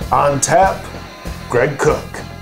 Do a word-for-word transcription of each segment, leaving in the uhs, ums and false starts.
On tap, Greg Koch.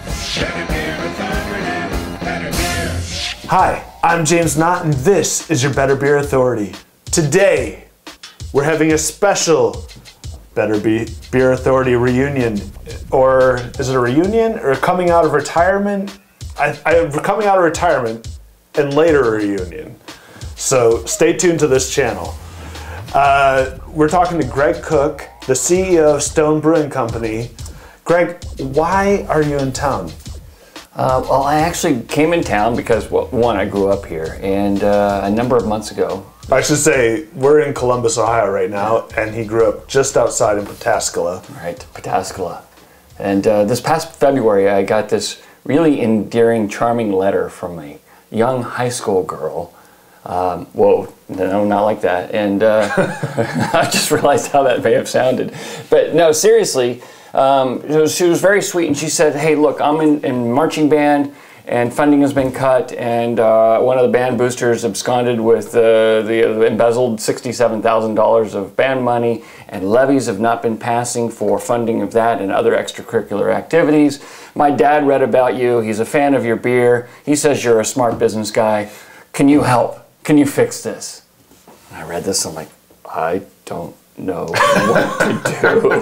Hi, I'm James Knott, and this is your Better Beer Authority. Today, we're having a special Better Be Beer Authority reunion. Or is it a reunion or coming out of retirement? I, I, coming out of retirement and later a reunion. So stay tuned to this channel. Uh, we're talking to Greg Koch, the C E O of Stone Brewing Company. Greg, why are you in town? Uh, well, I actually came in town because, well, one, I grew up here, and uh, a number of months ago. I should say, we're in Columbus, Ohio right now, and he grew up just outside in Pataskala. Right, Pataskala. And uh, this past February, I got this really endearing, charming letter from a young high school girl. Um, whoa, no, not like that. And uh, I just realized how that may have sounded. But no, seriously, um, it was, she was very sweet, and she said, hey, look, I'm in, in marching band, and funding has been cut, and uh, one of the band boosters absconded with uh, the embezzled sixty-seven thousand dollars of band money, and levies have not been passing for funding of that and other extracurricular activities. My dad read about you. He's a fan of your beer. He says you're a smart business guy. Can you help? Can you fix this? And I read this, I'm like, I don't know what to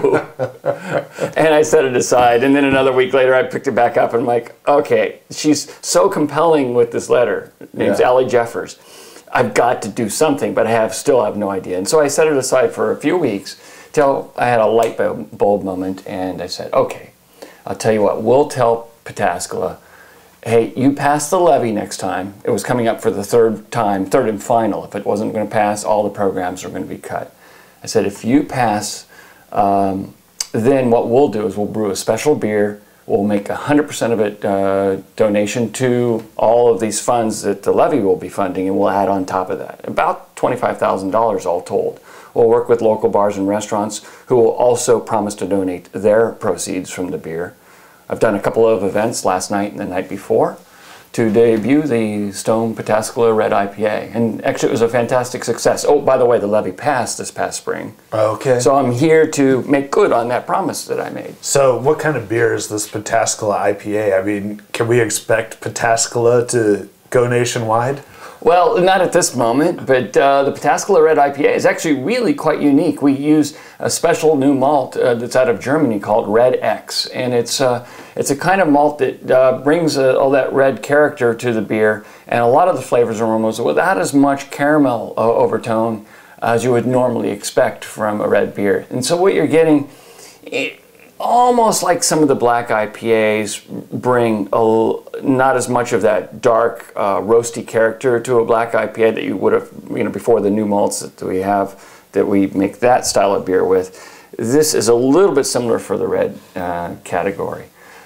do. And I set it aside, and then another week later I picked it back up, and I'm like, okay, she's so compelling with this letter. Her name's Yeah. Allie Jeffers. I've got to do something, but I have still have no idea. And so I set it aside for a few weeks till I had a light bulb moment, and I said, okay, I'll tell you what, we'll tell Pataskala, hey, you pass the levy next time. It was coming up for the third time, third and final. If it wasn't going to pass, all the programs are going to be cut. I said, if you pass, um, then what we'll do is we'll brew a special beer. We'll make one hundred percent of it uh, donation to all of these funds that the levy will be funding, and we'll add on top of that, about twenty-five thousand dollars all told. We'll work with local bars and restaurants who will also promise to donate their proceeds from the beer. I've done a couple of events last night and the night before to debut the Stone Pataskala Red I P A. And actually it was a fantastic success. Oh, by the way, the levy passed this past spring. Okay. So I'm here to make good on that promise that I made. So what kind of beer is this Pataskala I P A? I mean, can we expect Pataskala to go nationwide? Well, not at this moment, but uh, the Pataskala Red I P A is actually really quite unique. We use a special new malt uh, that's out of Germany called Red X, and it's, uh, it's a kind of malt that uh, brings uh, all that red character to the beer, and a lot of the flavors and aromas without as much caramel uh, overtone as you would normally expect from a red beer. And so what you're getting, it, almost like some of the black I P As bring a, not as much of that dark, uh, roasty character to a black I P A that you would have, you know, before the new malts that we have, that we make that style of beer with. This is a little bit similar for the red uh, category.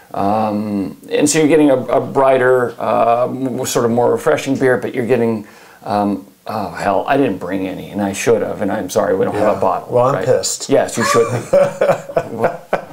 Um, and so you're getting a, a brighter, uh, sort of more refreshing beer, but you're getting, um, oh hell, I didn't bring any, and I should have, and I'm sorry, we don't Yeah. have a bottle. Well, I'm right? pissed. Yes, you should be.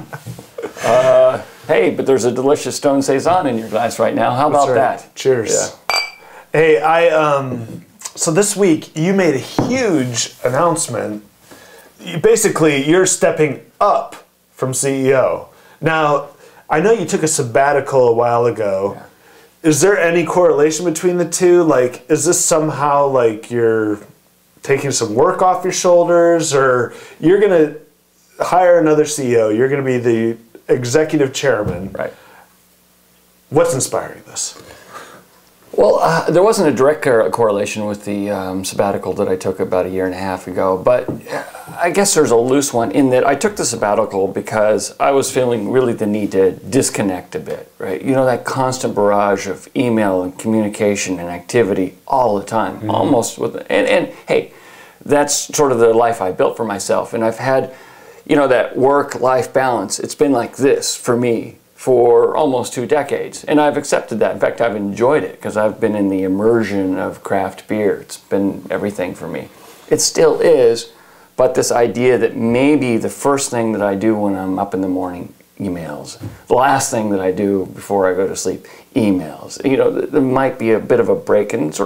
Uh, hey, but there's a delicious Stone Saison in your glass right now. How about That's right. that? Cheers. Yeah. Hey, I um, so this week you made a huge announcement. You, basically, you're stepping up from C E O. Now, I know you took a sabbatical a while ago. Yeah. Is there any correlation between the two? Like, is this somehow like you're taking some work off your shoulders, or you're gonna hire another C E O? You're gonna be the executive chairman. Right. What's inspiring this? Well, uh, there wasn't a direct correlation with the um, sabbatical that I took about a year and a half ago, but I guess there's a loose one in that I took the sabbatical because I was feeling really the need to disconnect a bit, right? You know, that constant barrage of email and communication and activity all the time, mm-hmm. almost with, and, and hey, that's sort of the life I built for myself, and I've had, you know, that work-life balance. It's been like this for me for almost two decades, and I've accepted that. In fact, I've enjoyed it because I've been in the immersion of craft beer. It's been everything for me. It still is, but this idea that maybe the first thing that I do when I'm up in the morning, emails. The last thing that I do before I go to sleep, emails. You know, there might be a bit of a break and sort of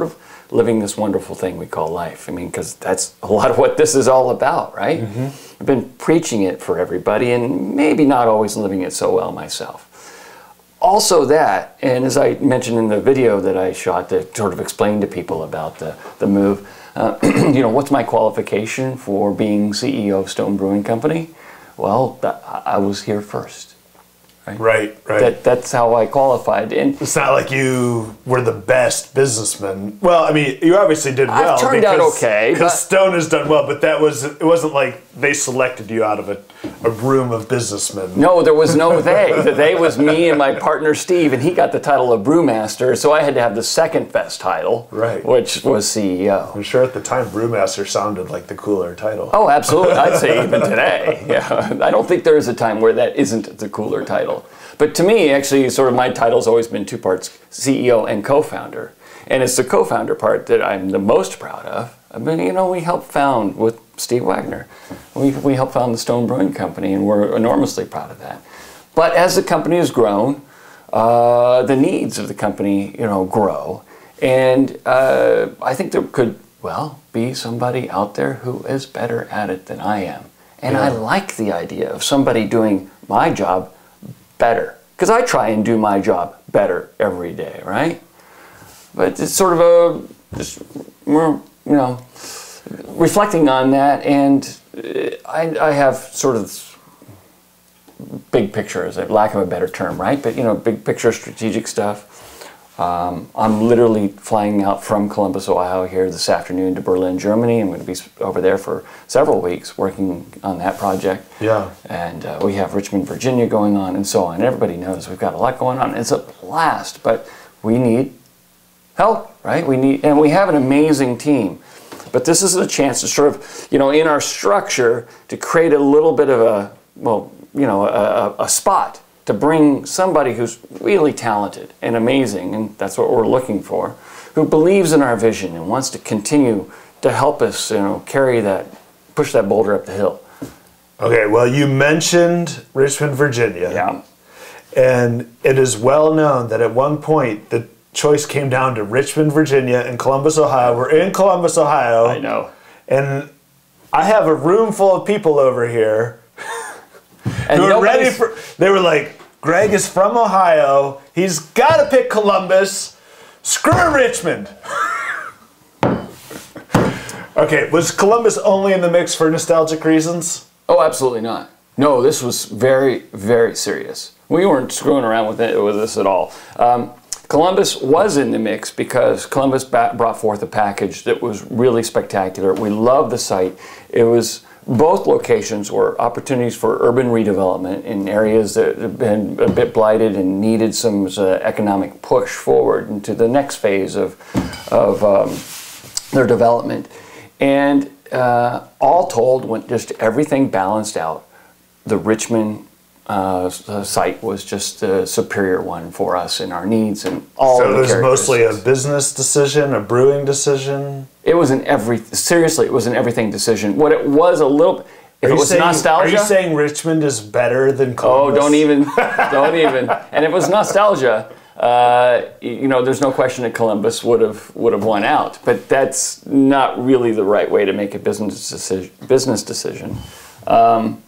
living this wonderful thing we call life. I mean, because that's a lot of what this is all about, right? Mm-hmm. I've been preaching it for everybody and maybe not always living it so well myself. Also that, and as I mentioned in the video that I shot to sort of explain to people about the, the move, uh, you know, what's my qualification for being C E O of Stone Brewing Company? Well, that, I was here first. Right, right. right. That, that's how I qualified. And it's not like you were the best businessman. Well, I mean, you obviously did well. I've turned because, out okay. Because Stone has done well, but that was it wasn't like they selected you out of a, a room of businessmen. No, there was no they. The they was me and my partner Steve, and he got the title of brewmaster, so I had to have the second best title, right. which was C E O. I'm sure at the time brewmaster sounded like the cooler title. Oh, absolutely. I'd say even today. Yeah, I don't think there is a time where that isn't the cooler title. But to me, actually, sort of my title's always been two parts, C E O and co-founder. And it's the co-founder part that I'm the most proud of. I mean, you know, we helped found with Steve Wagner. We, we helped found the Stone Brewing Company, and we're enormously proud of that. But as the company has grown, uh, the needs of the company, you know, grow. And uh, I think there could, well, be somebody out there who is better at it than I am. And yeah. I like the idea of somebody doing my job better, because I try and do my job better every day, right? But it's sort of a, just, you know, reflecting on that, and I, I have sort of big picture, is a lack of a better term, right? But, you know, big picture strategic stuff. Um, I'm literally flying out from Columbus, Ohio here this afternoon to Berlin, Germany. I'm going to be over there for several weeks working on that project. Yeah. And uh, we have Richmond, Virginia going on and so on. Everybody knows we've got a lot going on. It's a blast, but we need help, right? We need, and we have an amazing team. But this is a chance to sort of, you know, in our structure to create a little bit of a, well, you know, a, a spot to bring somebody who's really talented and amazing, and that's what we're looking for, who believes in our vision and wants to continue to help us, you know, carry that, push that boulder up the hill. Okay, well, you mentioned Richmond, Virginia. Yeah. And it is well known that at one point the choice came down to Richmond, Virginia and Columbus, Ohio. We're in Columbus, Ohio. I know. And I have a room full of people over here and who were ready for, they were like, Greg is from Ohio. He's got to pick Columbus. Screw Richmond. Okay, was Columbus only in the mix for nostalgic reasons? Oh, absolutely not. No, this was very, very serious. We weren't screwing around with it with this at all. Um, Columbus was in the mix because Columbus brought forth a package that was really spectacular. We loved the site. It was, both locations were opportunities for urban redevelopment in areas that had been a bit blighted and needed some uh, economic push forward into the next phase of, of um, their development. And uh, all told, when just everything balanced out, the Richmond uh, site was just the superior one for us in our needs and all. So the it was mostly a business decision, a brewing decision? It was an every, seriously, it was an everything decision. What it was a little, if are it was saying, nostalgia. Are you saying Richmond is better than Columbus? Oh, don't even, don't even. And if it was nostalgia, uh, you know, there's no question that Columbus would have would have won out. But that's not really the right way to make a business decision. Business decision. Um,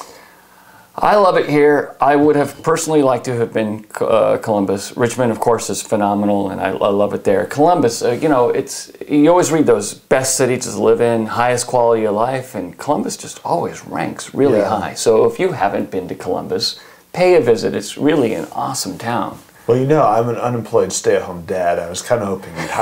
I love it here. I would have personally liked to have been uh, Columbus. Richmond, of course, is phenomenal, and I, I love it there. Columbus, uh, you know, it's you always read those best cities to live in, highest quality of life, and Columbus just always ranks really yeah. high. So if you haven't been to Columbus, pay a visit. It's really an awesome town. Well, you know, I'm an unemployed stay-at-home dad. I was kind of hoping you'd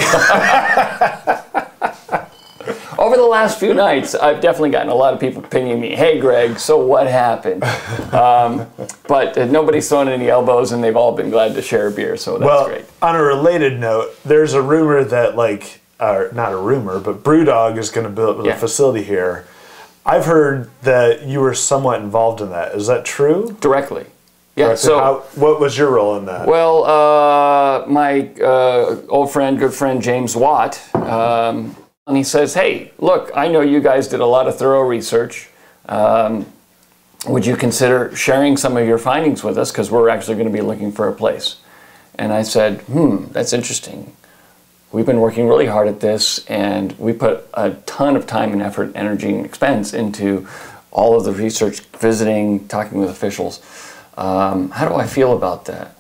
hire me. Over the last few nights, I've definitely gotten a lot of people pinging me, hey, Greg, so what happened? Um, but uh, nobody's thrown any elbows, and they've all been glad to share a beer, so that's well, great. On a related note, there's a rumor that, like, uh, not a rumor, but Brewdog is going to build yeah. a facility here. I've heard that you were somewhat involved in that. Is that true? Directly. Yeah. Directly. So, How, what was your role in that? Well, uh, my uh, old friend, good friend, James Watt, um, and he says, hey, look, I know you guys did a lot of thorough research. Um, would you consider sharing some of your findings with us? Because we're actually going to be looking for a place. And I said, hmm, that's interesting. we've been working really hard at this, and we put a ton of time and effort, energy, and expense into all of the research, visiting, talking with officials. Um, how do I feel about that?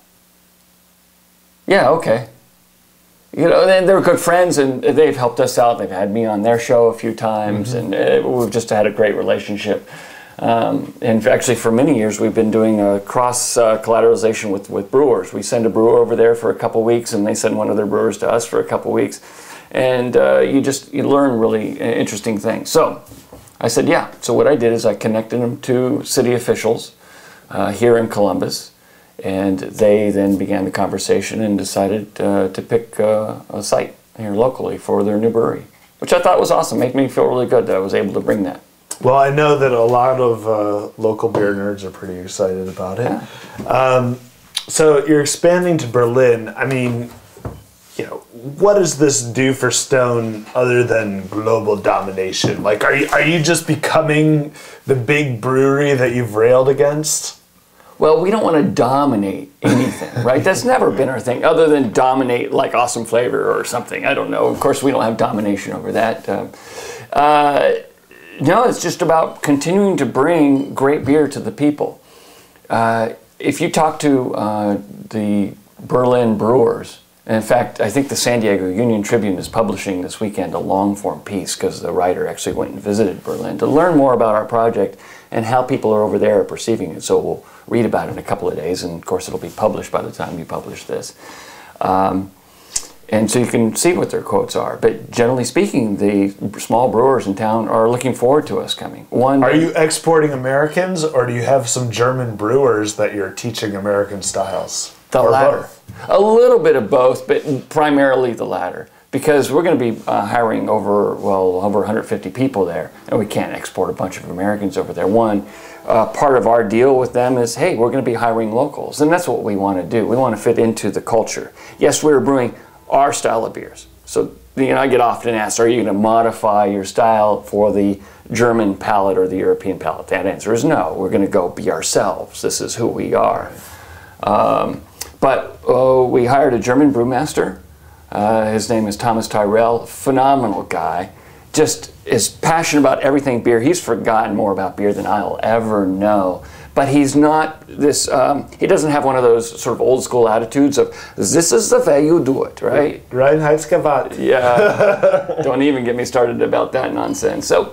Yeah, okay. You know, and they're good friends, and they've helped us out. They've had me on their show a few times, mm-hmm. and uh, we've just had a great relationship. Um, and actually, for many years, we've been doing a cross uh, collateralization with, with brewers. We send a brewer over there for a couple weeks, and they send one of their brewers to us for a couple weeks. And uh, you just you learn really interesting things. So I said, yeah. So what I did is I connected them to city officials uh, here in Columbus, and they then began the conversation and decided uh, to pick uh, a site here locally for their new brewery, which I thought was awesome. Made me feel really good that I was able to bring that. Well, I know that a lot of uh, local beer nerds are pretty excited about it. Yeah. Um, so you're expanding to Berlin. I mean, you know, what does this do for Stone other than global domination? Like, are you, are you just becoming the big brewery that you've railed against? Well, we don't want to dominate anything, right? That's never been our thing, other than dominate like awesome flavor or something. I don't know. Of course, we don't have domination over that. Uh, uh, no, it's just about continuing to bring great beer to the people. Uh, if you talk to uh, the Berlin brewers, and in fact, I think the San Diego Union Tribune is publishing this weekend a long-form piece because the writer actually went and visited Berlin to learn more about our project and how people are over there perceiving it. So we'll read about it in a couple of days, and of course it'll be published by the time you publish this. Um, and so you can see what their quotes are. But generally speaking, the small brewers in town are looking forward to us coming. One, are you exporting Americans, or do you have some German brewers that you're teaching American styles? The or latter. Both? A little bit of both, but primarily the latter. Because we're going to be uh, hiring over, well, over one hundred fifty people there, and we can't export a bunch of Americans over there. One, uh, part of our deal with them is, hey, we're going to be hiring locals, and that's what we want to do. We want to fit into the culture. Yes, we're brewing our style of beers. So, you know, I get often asked, are you going to modify your style for the German palate or the European palate? That answer is no. We're going to go be ourselves. This is who we are. Um, but uh, we hired a German brewmaster. Uh, his name is Thomas Tyrell, phenomenal guy, just is passionate about everything beer. He's forgotten more about beer than I'll ever know. But he's not this, um, he doesn't have one of those sort of old school attitudes of, this is the way you do it, right? Reinheitsgebot. Yeah, don't even get me started about that nonsense. So,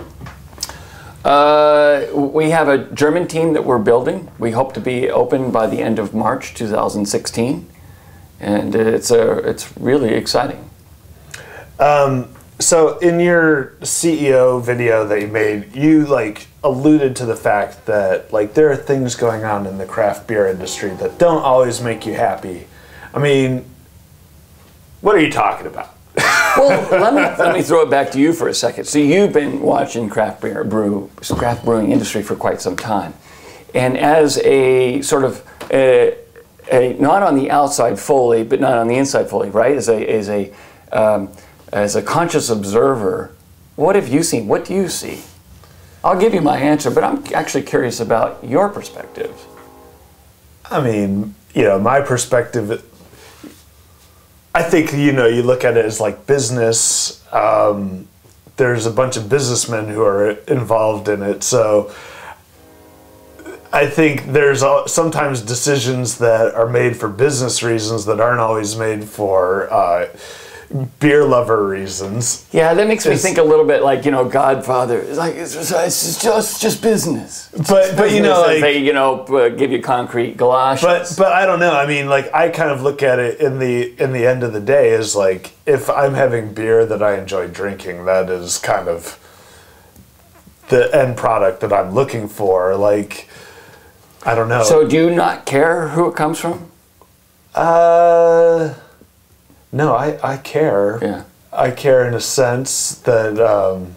uh, we have a German team that we're building. We hope to be open by the end of March two thousand sixteen. And it's a, it's really exciting. Um, so in your C E O video that you made, you like alluded to the fact that like there are things going on in the craft beer industry that don't always make you happy. I mean, what are you talking about? Well, let me let me throw it back to you for a second. So you've been watching craft beer brew, craft brewing industry for quite some time, and as a sort of a, A, not on the outside fully, but not on the inside fully, right? As a as a um, as a conscious observer, what have you seen? What do you see? I'll give you my answer, but I'm actually curious about your perspective. I mean, you know, my perspective. I think you know you look at it as like business. Um, there's a bunch of businessmen who are involved in it, so. I think there's sometimes decisions that are made for business reasons that aren't always made for uh, beer lover reasons. Yeah, that makes me it's, think a little bit like, you know, Godfather. It's like, it's just, it's just, it's just business. But, but business, you know, like, they, you know, give you concrete galoshes. But, but I don't know. I mean, like, I kind of look at it in the, in the end of the day as like, if I'm having beer that I enjoy drinking, that is kind of the end product that I'm looking for. Like, I don't know. So do you not care who it comes from? Uh, no, I, I care. Yeah. I care in a sense that, um,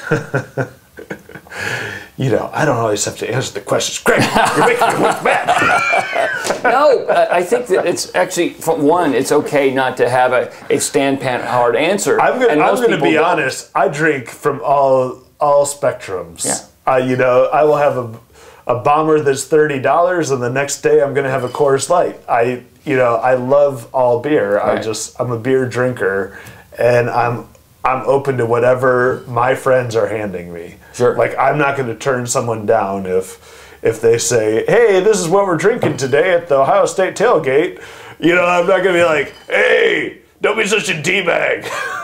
you know, I don't always have to answer the questions. Greg, you're making me look bad. No, I think that it's actually, for one, it's okay not to have a, a stand-pan hard answer. I'm going to be don't. honest. I drink from all all spectrums. Yeah. Uh, you know, I will have a a bomber that's thirty dollars, and the next day I'm going to have a Coors Light. I, you know, I love all beer. Right. I just, I'm a beer drinker, and I'm, I'm open to whatever my friends are handing me. Sure. Like, I'm not going to turn someone down if, if they say, hey, this is what we're drinking today at the Ohio State tailgate. You know, I'm not going to be like, hey, don't be such a D-bag.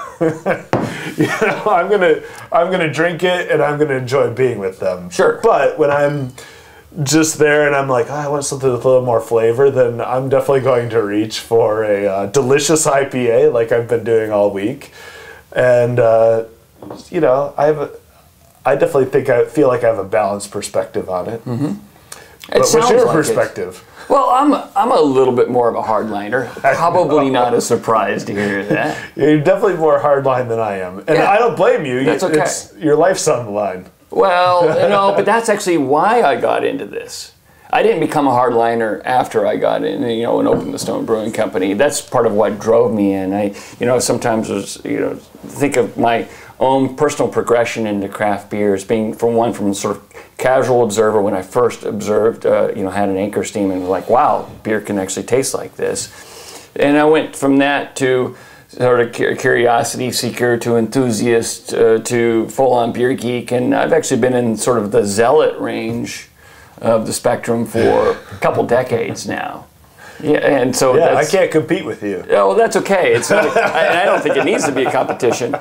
You know, I'm gonna I'm gonna drink it and I'm gonna enjoy being with them. Sure. But when I'm just there and I'm like, oh, I want something with a little more flavor, then I'm definitely going to reach for a uh, delicious I P A like I've been doing all week. And uh, you know, I have a, I definitely think I feel like I have a balanced perspective on it. Mm-hmm. But It what's sounds your like perspective? It. Well, I'm I'm a little bit more of a hardliner. Probably not a surprise to hear that. You're definitely more hardline than I am, and Yeah. I don't blame you. That's okay. It's, your life's on the line. Well, no, but that's actually why I got into this. I didn't become a hardliner after I got in, you know, and opened the Stone Brewing Company. That's part of what drove me in. I, you know, sometimes was, you know, think of my own personal progression into craft beers, being from one from sort of casual observer when I first observed, uh, you know, had an anchor steam and was like, wow, beer can actually taste like this. And I went from that to sort of curiosity seeker to enthusiast uh, to full-on beer geek, and I've actually been in sort of the zealot range of the spectrum for a couple decades now. Yeah, and so Yeah, I that's, can't compete with you. Oh, well, that's okay. It's not. I, and I don't think it needs to be a competition.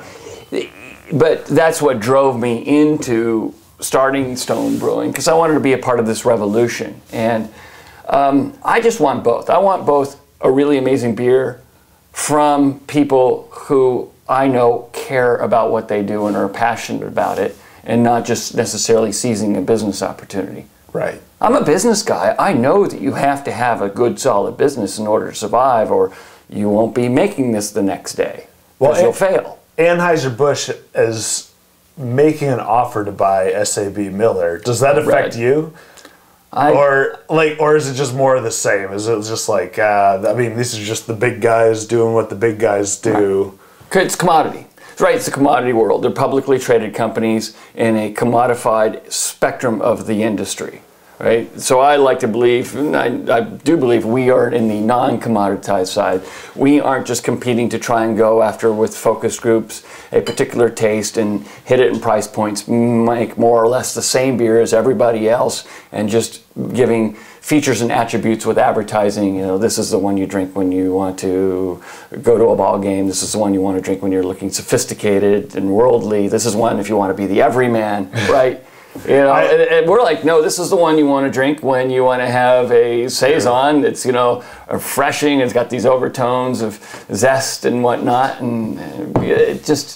But that's what drove me into starting Stone Brewing, because I wanted to be a part of this revolution. And um, I just want both. I want both a really amazing beer from people who I know care about what they do and are passionate about it, and not just necessarily seizing a business opportunity. Right. I'm a business guy. I know that you have to have a good, solid business in order to survive, or you won't be making this the next day, because Well, you'll fail. Anheuser-Busch is making an offer to buy S A B Miller. Does that affect Right. you? I, Or like, or is it just more of the same? Is it just like, uh, I mean, these are just the big guys doing what the big guys do? It's commodity. Right, it's a commodity world. They're publicly traded companies in a commodified spectrum of the industry. Right? So I like to believe, and I, I do believe, we are in the non-commoditized side. We aren't just competing to try and go after, with focus groups, a particular taste and hit it in price points, make more or less the same beer as everybody else, and just giving features and attributes with advertising. You know, this is the one you drink when you want to go to a ball game. This is the one you want to drink when you're looking sophisticated and worldly. This is one if you want to be the everyman, right? You know, I, and, and we're like, no, this is the one you want to drink when you want to have a saison that's, you know, refreshing. It's got these overtones of zest and whatnot, and it just,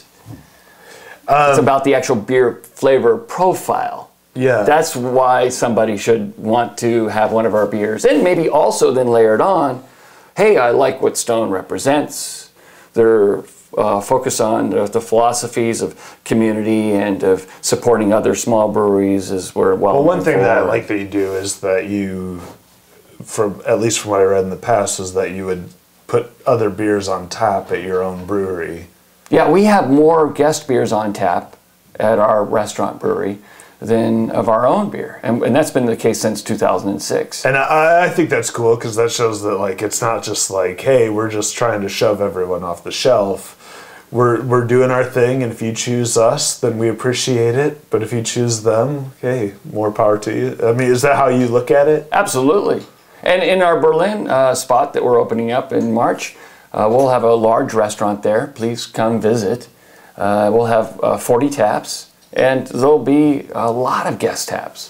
um, it's about the actual beer flavor profile. Yeah. That's why somebody should want to have one of our beers. And maybe also then layered on, hey, I like what Stone represents. They're Uh, focus on the, the philosophies of community and of supporting other small breweries as we're well. Well, one thing for. that I like that you do is that you, from at least from what I read in the past, is that you would put other beers on tap at your own brewery. Yeah, we have more guest beers on tap at our restaurant brewery than of our own beer, and, and that's been the case since two thousand six. And I, I think that's cool because that shows that like it's not just like, hey, we're just trying to shove everyone off the shelf. We're we're doing our thing, and if you choose us, then we appreciate it. But if you choose them, okay, more power to you. I mean, is that how you look at it? Absolutely. And in our Berlin uh, spot that we're opening up in March, uh, we'll have a large restaurant there. Please come visit. Uh, we'll have uh, forty taps, and there'll be a lot of guest taps.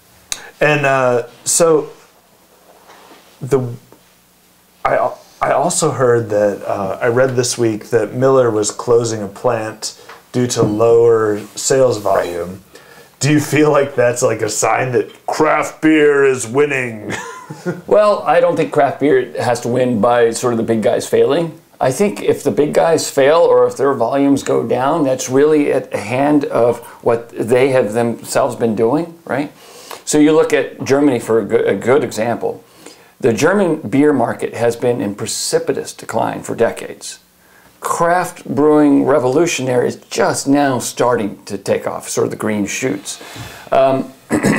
And uh, so the I. I also heard that, uh, I read this week that Miller was closing a plant due to lower sales volume. Do you feel like that's like a sign that craft beer is winning? Well, I don't think craft beer has to win by sort of the big guys failing. I think if the big guys fail or if their volumes go down, that's really at the hand of what they have themselves been doing, right? So you look at Germany for a good, a good example. The German beer market has been in precipitous decline for decades. Craft brewing revolutionary is just now starting to take off, sort of the green shoots. Um,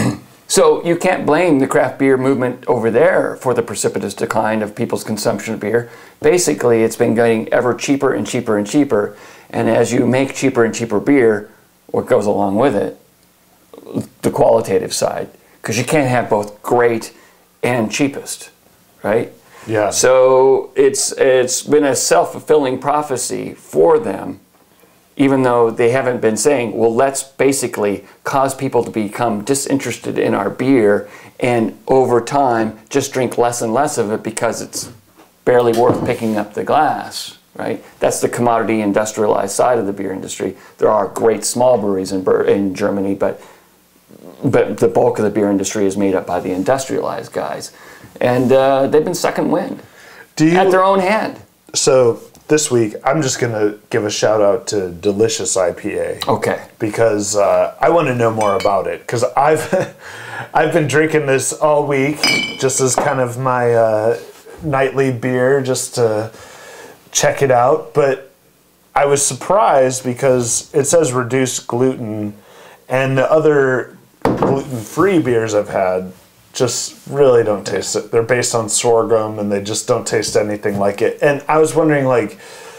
So you can't blame the craft beer movement over there for the precipitous decline of people's consumption of beer. Basically, it's been getting ever cheaper and cheaper and cheaper. And as you make cheaper and cheaper beer, what goes along with it? The qualitative side. Because you can't have both great and cheapest, right? Yeah. So it's it's been a self-fulfilling prophecy for them, even though they haven't been saying, well, let's basically cause people to become disinterested in our beer and over time just drink less and less of it because it's barely worth picking up the glass, right? That's the commodity industrialized side of the beer industry. There are great small breweries in, in Germany, but but the bulk of the beer industry is made up by the industrialized guys. And uh, they've been second wind Do you, at their own hand. So this week, I'm just going to give a shout out to Delicious I P A. Okay. Because uh, I want to know more about it. Because I've, I've been drinking this all week just as kind of my uh, nightly beer just to check it out. But I was surprised because it says reduced gluten, and the other gluten-free beers I've had just really don't taste it. They're based on sorghum and they just don't taste anything like it. And I was wondering, like,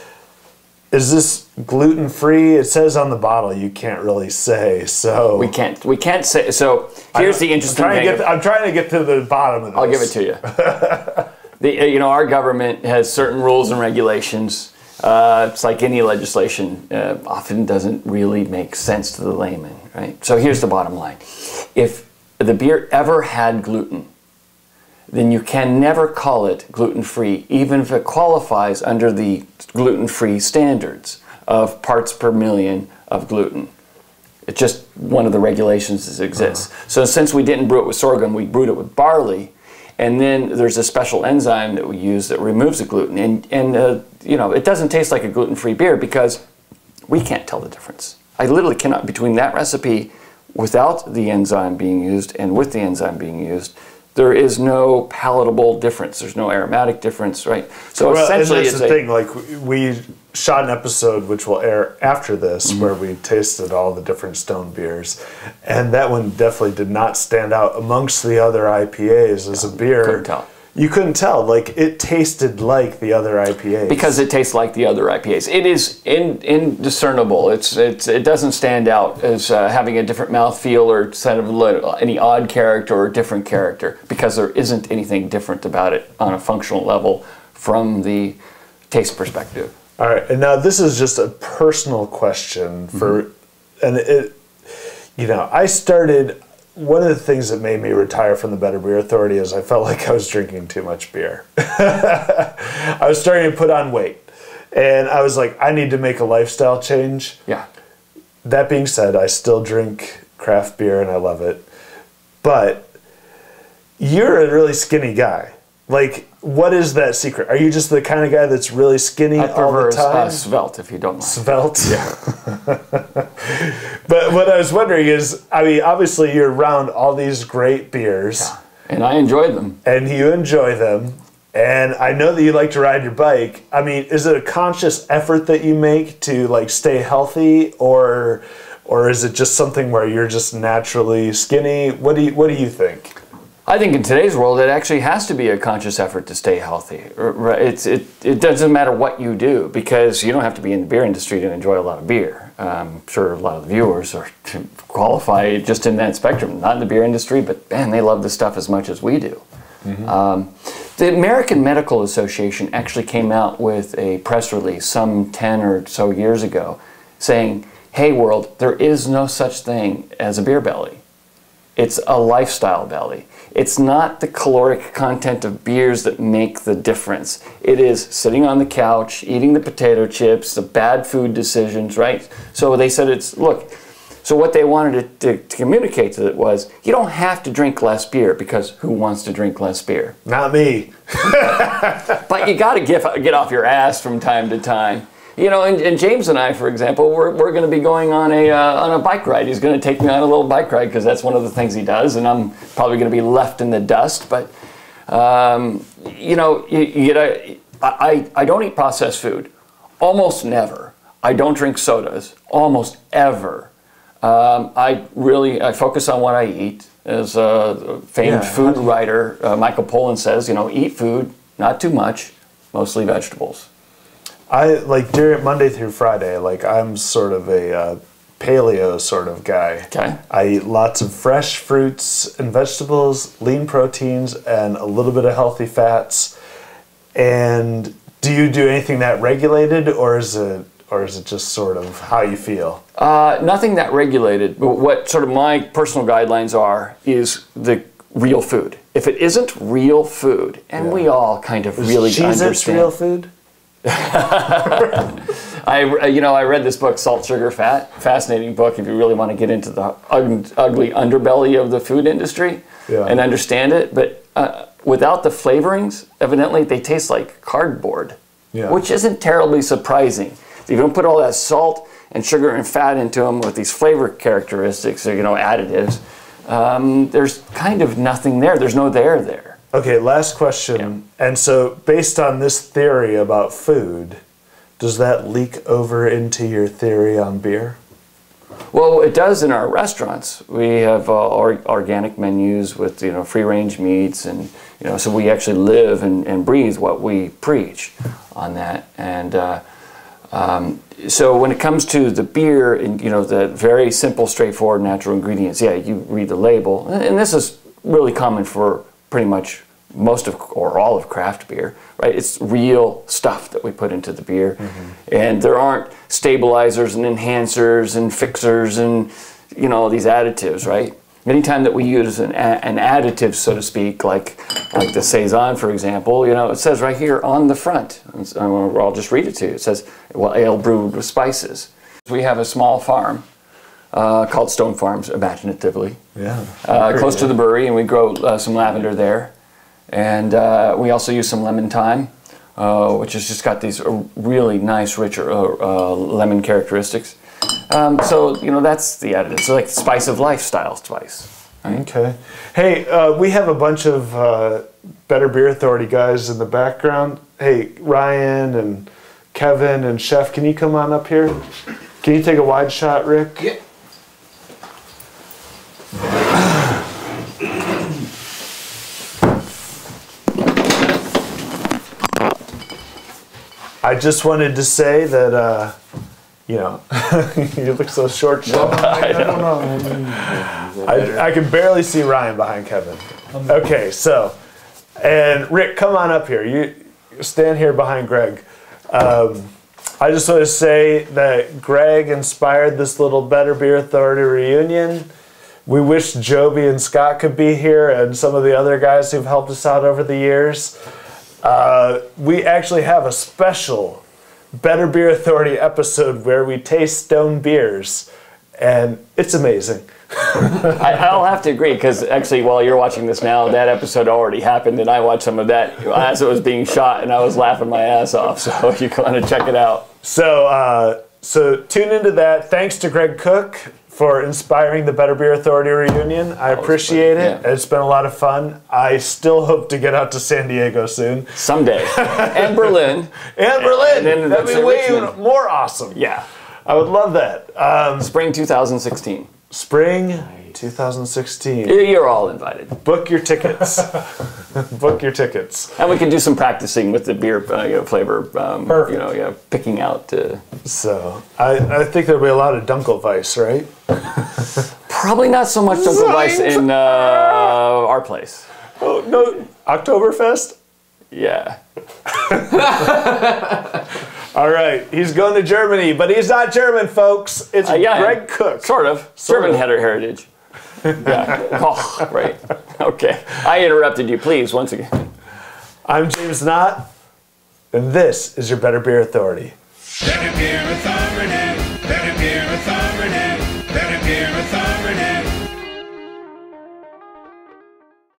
is this gluten-free? It says on the bottle you can't really say, so... We can't, we can't say, so here's the interesting I'm trying thing. To get, I'm trying to get to the bottom of this. I'll give it to you. the, you know, our government has certain rules and regulations. Uh, it's like any legislation, uh, often doesn't really make sense to the layman, right? So here's the bottom line. If the beer ever had gluten, then you can never call it gluten-free, even if it qualifies under the gluten-free standards of parts per million of gluten. It's just one of the regulations that exists. Uh-huh. So since we didn't brew it with sorghum, we brewed it with barley. And then there's a special enzyme that we use that removes the gluten. And, and uh, you know, it doesn't taste like a gluten-free beer because we can't tell the difference. I literally cannot, between that recipe without the enzyme being used and with the enzyme being used, there is no palatable difference. There's no aromatic difference, right? So well, essentially, and that's it's the a, thing. Like, we shot an episode which will air after this, mm-hmm. where we tasted all the different stone beers, and that one definitely did not stand out amongst the other I P As as a beer. Couldn't tell. You couldn't tell. Like, it tasted like the other I P As because it tastes like the other I P As. It is in, indiscernible. It's it's it doesn't stand out as uh, having a different mouthfeel or set of any odd character or different character because there isn't anything different about it on a functional level from the taste perspective. All right, and now this is just a personal question for, mm-hmm. and it, you know, I started. One of the things that made me retire from the Better Beer Authority is I felt like I was drinking too much beer. I was starting to put on weight. And I was like, I need to make a lifestyle change. Yeah. That being said, I still drink craft beer and I love it. But you're a really skinny guy. Like, what is that secret? Are you just the kind of guy that's really skinny I all the time? Uh, svelte, if you don't mind. Svelte? Yeah. But what I was wondering is, I mean, obviously you're around all these great beers. Yeah. And I enjoy them. And you enjoy them. And I know that you like to ride your bike. I mean, is it a conscious effort that you make to, like, stay healthy, or or is it just something where you're just naturally skinny? What do you, what do you think? I think in today's world, it actually has to be a conscious effort to stay healthy. It's, it, it doesn't matter what you do, because you don't have to be in the beer industry to enjoy a lot of beer. I'm sure a lot of the viewers are qualify just in that spectrum, not in the beer industry, but man, they love this stuff as much as we do. Mm-hmm. um, the American Medical Association actually came out with a press release some ten or so years ago saying, hey world, there is no such thing as a beer belly. It's a lifestyle belly. It's not the caloric content of beers that make the difference. It is sitting on the couch, eating the potato chips, the bad food decisions, right? So they said it's, look, so what they wanted to, to, to communicate to it was, you don't have to drink less beer, because who wants to drink less beer? Not me. But you gotta get, get off your ass from time to time. You know, and, and James and I, for example, we're, we're going to be going on a uh, on a bike ride. He's going to take me on a little bike ride because that's one of the things he does, and I'm probably going to be left in the dust. But um, you know, you, you know, I I don't eat processed food, almost never. I don't drink sodas, almost ever. Um, I really I focus on what I eat. as a famed Yeah. food writer uh, Michael Pollan says, you know, eat food, not too much, mostly vegetables. I like during Monday through Friday, like I'm sort of a uh, paleo sort of guy. Okay. I eat lots of fresh fruits and vegetables, lean proteins, and a little bit of healthy fats. And do you do anything that regulated, or is it, or is it just sort of how you feel? Uh, nothing that regulated, but what sort of my personal guidelines are is the real food. If it isn't real food, and Yeah. we all kind of Is really Cheez-Its understand. real food? I, you know, I read this book, Salt, Sugar, Fat. Fascinating book if you really want to get into the ug- ugly underbelly of the food industry Yeah. and understand it. But uh, without the flavorings, evidently they taste like cardboard, Yeah. which isn't terribly surprising. If you don't put all that salt and sugar and fat into them with these flavor characteristics, or, you know, additives, um, there's kind of nothing there. There's no there there. Okay, last question. And so, based on this theory about food, does that leak over into your theory on beer? Well, it does in our restaurants. We have uh, or, organic menus with, you know, free-range meats, and, you know, so we actually live and, and breathe what we preach on that. And uh, um, so when it comes to the beer and, you know, the very simple, straightforward, natural ingredients, yeah, you read the label, and this is really common for pretty much most of or all of craft beer, right? It's real stuff that we put into the beer, mm-hmm. and there aren't stabilizers and enhancers and fixers and, you know, these additives, right? Anytime that we use an, an additive, so to speak, like like the Saison, for example, you know, it says right here on the front, and I'll just read it to you. It says, well, ale brewed with spices. We have a small farm uh, called Stone Farms, imaginatively, Yeah. uh, close to the brewery, and we grow uh, some lavender there. And uh, we also use some lemon thyme, uh, which has just got these uh, really nice, rich uh, uh, lemon characteristics. Um, so, you know, that's the additive. So, like spice of life style spice. Right? Okay. Hey, uh, we have a bunch of uh, Better Beer Authority guys in the background. Hey, Ryan and Kevin and Chef, can you come on up here? Can you take a wide shot, Rick? Yeah. I just wanted to say that, uh, you know, you look so short. Chef. I don't know. I, I can barely see Ryan behind Kevin. Okay, so, and Rick, come on up here. You stand here behind Greg. Um, I just want to say that Greg inspired this little Better Beer Authority reunion. We wish Joby and Scott could be here, and some of the other guys who've helped us out over the years. Uh, we actually have a special Better Beer Authority episode where we taste stone beers, and it's amazing. I, I'll have to agree, because actually while you're watching this now, that episode already happened, and I watched some of that as it was being shot, and I was laughing my ass off, so you want to check it out. So, uh, so tune into that. Thanks to Greg Koch for inspiring the Better Beer Authority reunion. I appreciate it. Yeah. It's been a lot of fun. I still hope to get out to San Diego soon. Someday. And Berlin. And Berlin. And then That'd be that's way Richmond. more awesome. Yeah. I would love that. Um, Spring two thousand sixteen. spring twenty sixteen. You're all invited. Book your tickets. Book your tickets. And we can do some practicing with the beer uh, you know, flavor, um, Perfect. you know, yeah, picking out. Uh, So, I, I think there'll be a lot of Dunkelweiss, right? probably not so much Dunkelweiss in uh, our place. Oh, no. Oktoberfest? Yeah. All right, he's going to Germany, but he's not German, folks. It's Uh, yeah, Greg Koch. Sort of. Sort German of. header heritage. Yeah. Koch, right. Okay. I interrupted you, please, once again. I'm James Knott, and this is your Better Beer Authority. Better Beer Authority.